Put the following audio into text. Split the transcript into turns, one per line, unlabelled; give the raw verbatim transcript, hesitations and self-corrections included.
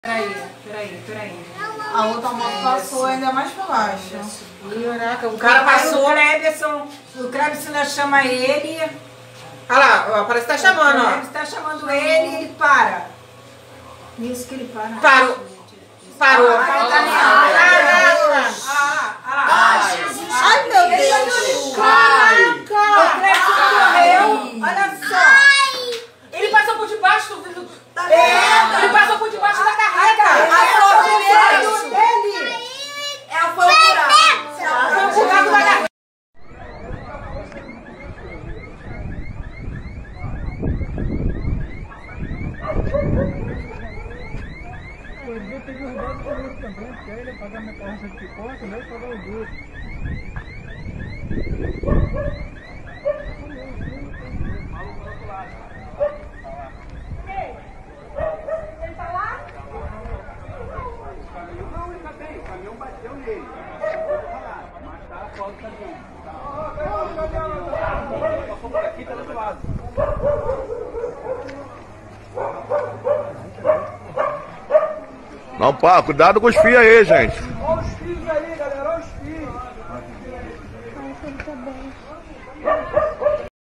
Peraí, peraí, peraí.
A outra moto passou ainda mais pra baixo.
Caraca, o cara passou, o Clebson, o Clebson chama ele.
Olha lá, parece que tá chamando, ó.
O Clebson tá chamando ele e ele para. Nisso que ele para.
Parou. Parou.
Caraca!
Ai, meu Deus!
Caraca! O Clebson correu, olha só.
Ele passou por debaixo do...
Tá vendo?
Ele passou por debaixo da carreta.
Passou direto dele.
Ela foi o buraco.
Foi o buraco da carreta.
Eu devia ter guardado comigo também, porque aí ele ia pagar minha carroça de pipoca, nem pagar o duro.
Ele tá lá?
Não, ele já tem, o caminhão bateu nele. Mas tá fora do caminhão. Passou por aqui, tá do outro lado.
Não, pá, cuidado com os fios aí, gente.
Olha os fios aí,